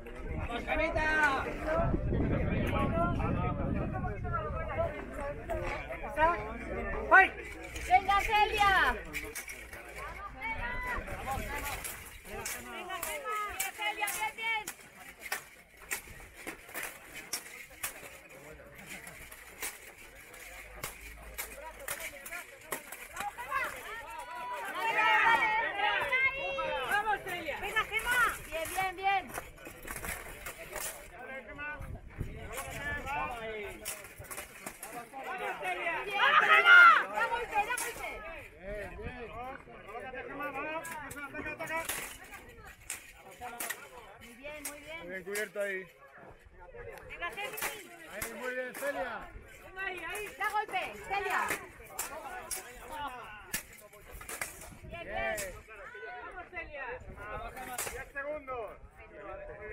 ¡Vamos, Gemita! ¡Venga, Celia! ¡Venga, Celia, bien, bien! ¡Vamos, Celia! ¡Venga, Gemma! Bien, bien, bien. ¡Vamos, Celia! Bien, Gemma. Da golpe, da golpe. Muy bien, muy bien. Muy bien cubierto ahí. Venga, Celia. Ahí, muy bien, Celia. Venga, ahí. Da golpe, Celia. Bien, bien. ¡Vamos, Celia! 10 segundos.